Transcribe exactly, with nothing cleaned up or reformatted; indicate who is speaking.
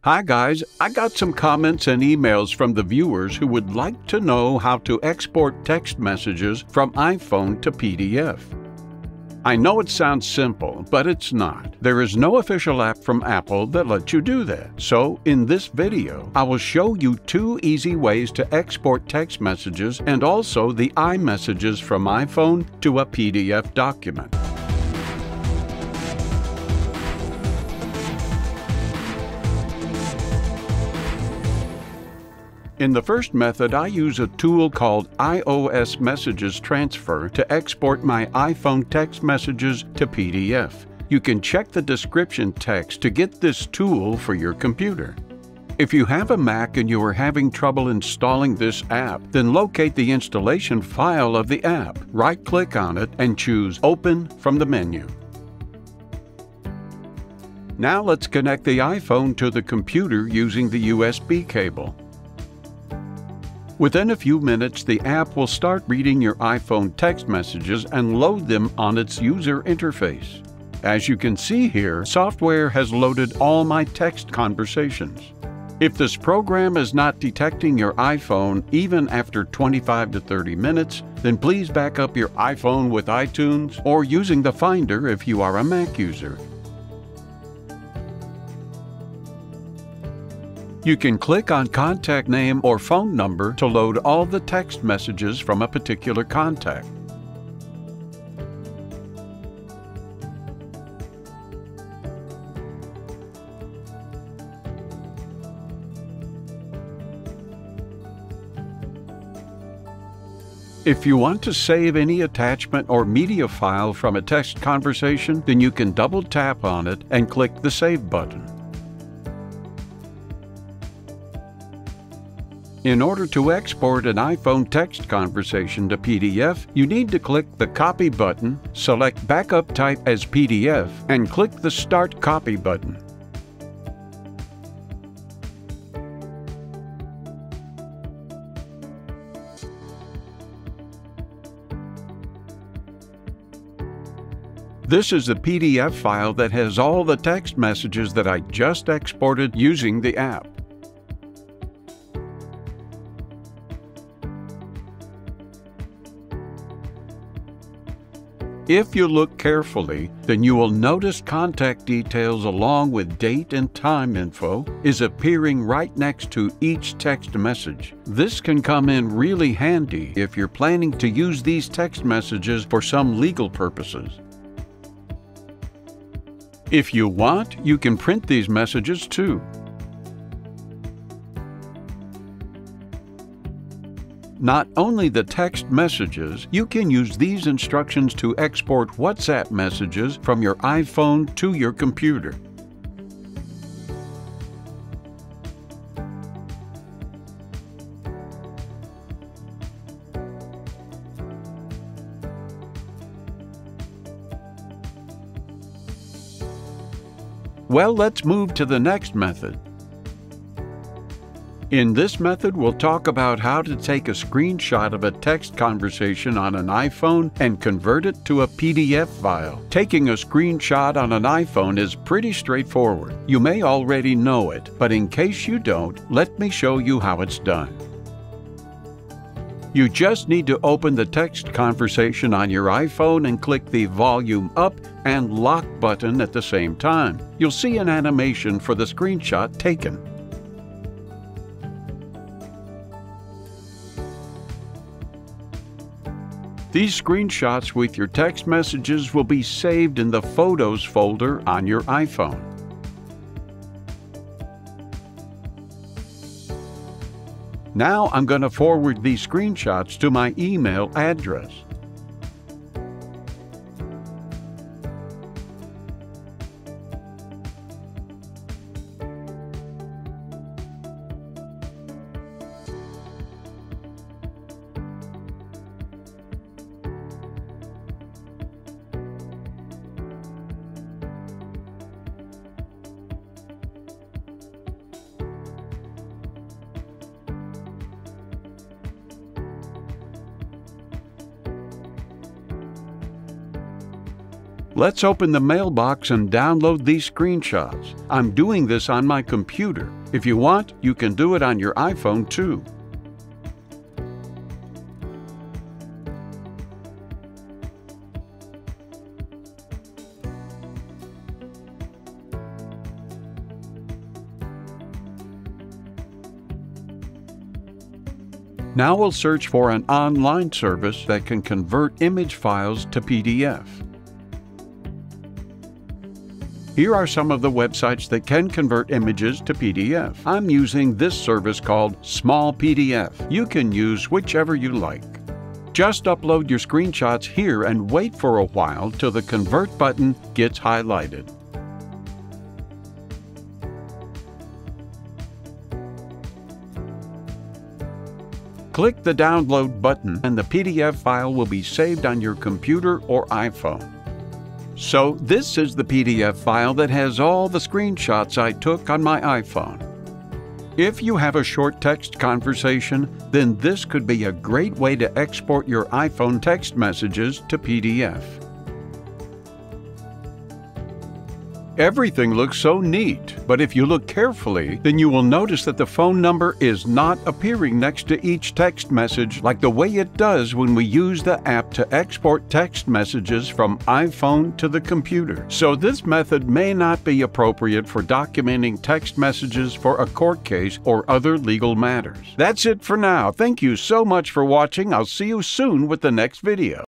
Speaker 1: Hi guys, I got some comments and emails from the viewers who would like to know how to export text messages from iPhone to P D F. I know it sounds simple, but it's not. There is no official app from Apple that lets you do that. So in this video, I will show you two easy ways to export text messages and also the iMessages from iPhone to a P D F document. In the first method, I use a tool called iMessages Transfer to export my iPhone text messages to P D F. You can check the description text to get this tool for your computer. If you have a Mac and you are having trouble installing this app, then locate the installation file of the app, right-click on it, and choose Open from the menu. Now let's connect the iPhone to the computer using the U S B cable. Within a few minutes, the app will start reading your iPhone text messages and load them on its user interface. As you can see here, software has loaded all my text conversations. If this program is not detecting your iPhone even after twenty-five to thirty minutes, then please back up your iPhone with iTunes or using the Finder if you are a Mac user. You can click on contact name or phone number to load all the text messages from a particular contact. If you want to save any attachment or media file from a text conversation, then you can double tap on it and click the Save button. In order to export an iPhone text conversation to P D F, you need to click the Copy button, select Backup Type as P D F, and click the Start Copy button. This is the P D F file that has all the text messages that I just exported using the app. If you look carefully, then you will notice contact details along with date and time info is appearing right next to each text message. This can come in really handy if you're planning to use these text messages for some legal purposes. If you want, you can print these messages too. Not only the text messages, you can use these instructions to export WhatsApp messages from your iPhone to your computer. Well, let's move to the next method. In this method, we'll talk about how to take a screenshot of a text conversation on an iPhone and convert it to a P D F file. Taking a screenshot on an iPhone is pretty straightforward. You may already know it, but in case you don't, let me show you how it's done. You just need to open the text conversation on your iPhone and click the Volume Up and Lock button at the same time. You'll see an animation for the screenshot taken. These screenshots with your text messages will be saved in the Photos folder on your iPhone. Now I'm going to forward these screenshots to my email address. Let's open the mailbox and download these screenshots. I'm doing this on my computer. If you want, you can do it on your iPhone too. Now we'll search for an online service that can convert image files to P D F. Here are some of the websites that can convert images to P D F. I'm using this service called Small P D F. You can use whichever you like. Just upload your screenshots here and wait for a while till the Convert button gets highlighted. Click the Download button and the P D F file will be saved on your computer or iPhone. So this is the P D F file that has all the screenshots I took on my iPhone. If you have a short text conversation, then this could be a great way to export your iPhone text messages to P D F. Everything looks so neat, but if you look carefully, then you will notice that the phone number is not appearing next to each text message like the way it does when we use the app to export text messages from iPhone to the computer. So this method may not be appropriate for documenting text messages for a court case or other legal matters. That's it for now. Thank you so much for watching. I'll see you soon with the next video.